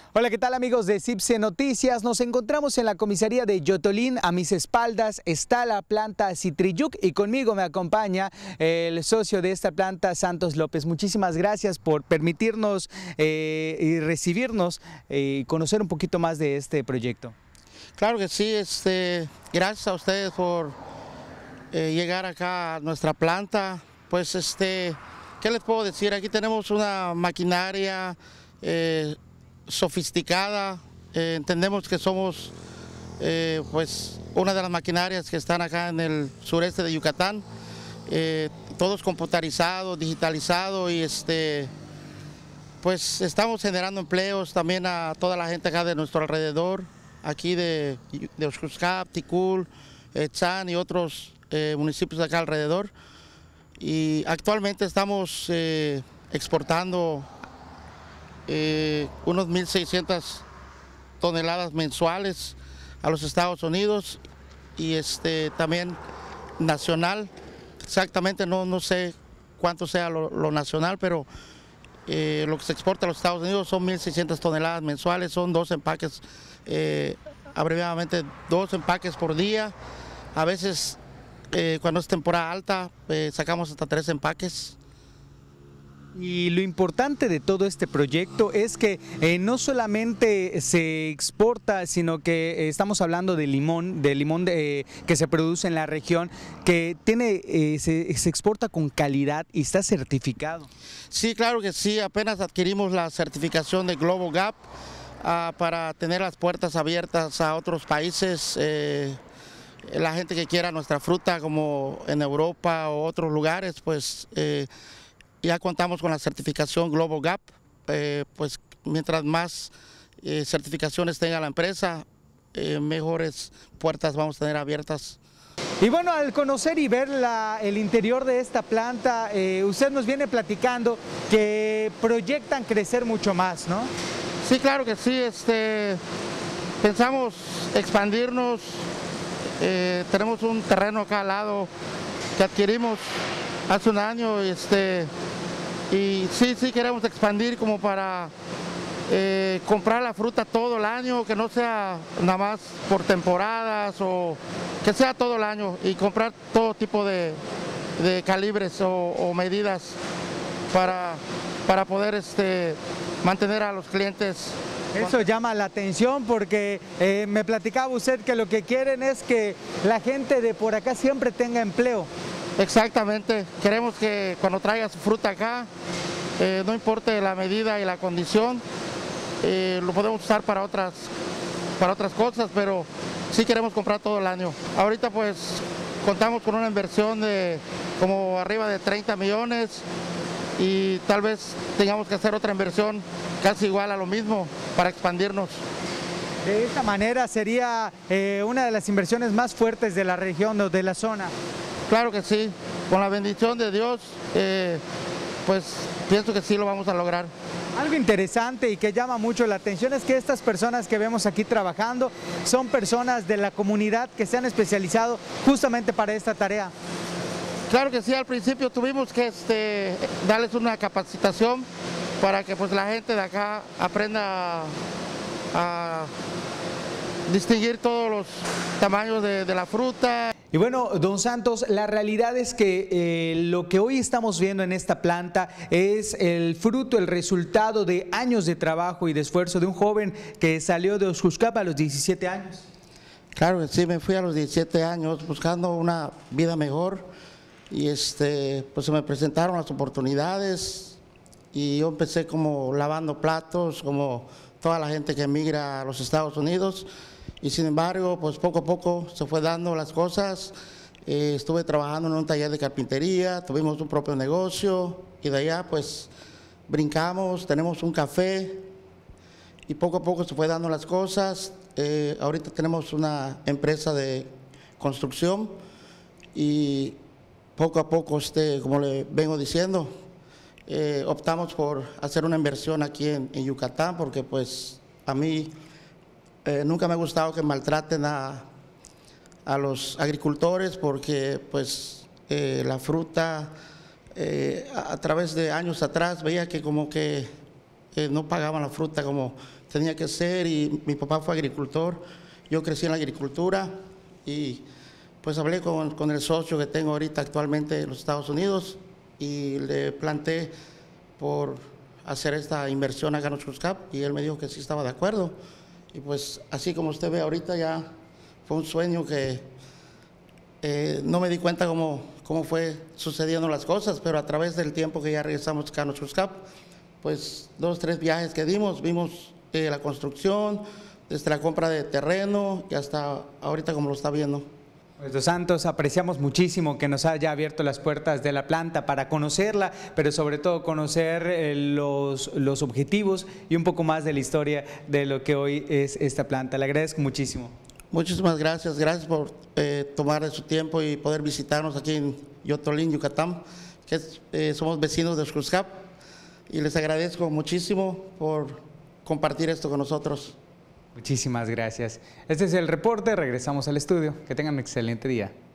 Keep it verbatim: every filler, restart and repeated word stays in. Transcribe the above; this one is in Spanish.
Hola, ¿qué tal amigos de CIPSE Noticias? Nos encontramos en la comisaría de Yotolín. A mis espaldas está la planta Citriyuc y conmigo me acompaña el socio de esta planta, Santos López. Muchísimas gracias por permitirnos eh, y recibirnos y conocer un poquito más de este proyecto. Claro que sí, este, gracias a ustedes por eh, llegar acá a nuestra planta. Pues, este, ¿qué les puedo decir? Aquí tenemos una maquinaria eh, sofisticada, eh, entendemos que somos eh, pues una de las maquinarias que están acá en el sureste de Yucatán, eh, todos computarizados, digitalizados y este, pues estamos generando empleos también a toda la gente acá de nuestro alrededor, aquí de, de Oxuscap, Ticul, Etzán y otros eh, municipios de acá alrededor, y actualmente estamos eh, exportando Eh, unos mil seiscientas toneladas mensuales a los Estados Unidos y este, también nacional. Exactamente no, no sé cuánto sea lo, lo nacional, pero eh, lo que se exporta a los Estados Unidos son mil seiscientas toneladas mensuales, son dos empaques, eh, abreviadamente dos empaques por día. A veces eh, cuando es temporada alta eh, sacamos hasta tres empaques. Y lo importante de todo este proyecto es que eh, no solamente se exporta, sino que eh, estamos hablando de limón, de limón de, eh, que se produce en la región, que tiene eh, se, se exporta con calidad y está certificado. Sí, claro que sí, apenas adquirimos la certificación de Global Gap uh, para tener las puertas abiertas a otros países. Eh, la gente que quiera nuestra fruta, como en Europa o otros lugares, pues eh, ya contamos con la certificación Global Gap, eh, pues mientras más eh, certificaciones tenga la empresa, eh, mejores puertas vamos a tener abiertas. Y bueno, al conocer y ver la, el interior de esta planta, eh, usted nos viene platicando que proyectan crecer mucho más, ¿no? Sí, claro que sí, este, pensamos expandirnos, eh, tenemos un terreno acá al lado que adquirimos hace un año, este, y sí, sí queremos expandir como para eh, comprar la fruta todo el año, que no sea nada más por temporadas, o que sea todo el año, y comprar todo tipo de, de calibres o, o medidas para, para poder este, mantener a los clientes. Eso llama la atención porque eh, me platicaba usted que lo que quieren es que la gente de por acá siempre tenga empleo. Exactamente, queremos que cuando traiga su fruta acá, eh, no importe la medida y la condición, eh, lo podemos usar para otras, para otras cosas, pero sí queremos comprar todo el año. Ahorita pues contamos con una inversión de como arriba de treinta millones y tal vez tengamos que hacer otra inversión casi igual a lo mismo para expandirnos. De esta manera sería eh, una de las inversiones más fuertes de la región o de la zona. Claro que sí, con la bendición de Dios, eh, pues pienso que sí lo vamos a lograr. Algo interesante y que llama mucho la atención es que estas personas que vemos aquí trabajando son personas de la comunidad que se han especializado justamente para esta tarea. Claro que sí, al principio tuvimos que este, darles una capacitación para que pues, la gente de acá aprenda a, a distinguir todos los tamaños de, de la fruta. Y bueno, don Santos, la realidad es que eh, lo que hoy estamos viendo en esta planta es el fruto, el resultado de años de trabajo y de esfuerzo de un joven que salió de Oxuscap a los diecisiete años. Claro que sí, me fui a los diecisiete años buscando una vida mejor y este, pues se me presentaron las oportunidades y yo empecé como lavando platos, como toda la gente que emigra a los Estados Unidos. Y sin embargo, pues poco a poco se fue dando las cosas, eh, estuve trabajando en un taller de carpintería, tuvimos un propio negocio y de allá pues brincamos, tenemos un café y poco a poco se fue dando las cosas. Eh, ahorita tenemos una empresa de construcción y poco a poco, este, como le vengo diciendo, eh, optamos por hacer una inversión aquí en, en Yucatán porque pues a mí Eh, nunca me ha gustado que maltraten a, a los agricultores porque pues eh, la fruta eh, a, a través de años atrás veía que como que eh, no pagaban la fruta como tenía que ser, y mi papá fue agricultor, yo crecí en la agricultura y pues hablé con, con el socio que tengo ahorita actualmente en los Estados Unidos y le planteé por hacer esta inversión a Gano Chuscap y él me dijo que sí estaba de acuerdo. Y pues así como usted ve ahorita, ya fue un sueño que eh, no me di cuenta cómo, cómo fue sucediendo las cosas, pero a través del tiempo que ya regresamos a Gano Chuscap, pues dos, tres viajes que dimos, vimos eh, la construcción, desde la compra de terreno y hasta ahorita como lo está viendo. Pues Dos Santos, apreciamos muchísimo que nos haya abierto las puertas de la planta para conocerla, pero sobre todo conocer eh, los, los objetivos y un poco más de la historia de lo que hoy es esta planta. Le agradezco muchísimo. Muchísimas gracias, gracias por eh, tomar de su tiempo y poder visitarnos aquí en Yotolín, Yucatán, que es, eh, somos vecinos de Xuscap, y les agradezco muchísimo por compartir esto con nosotros. Muchísimas gracias. Este es el reporte, regresamos al estudio. Que tengan un excelente día.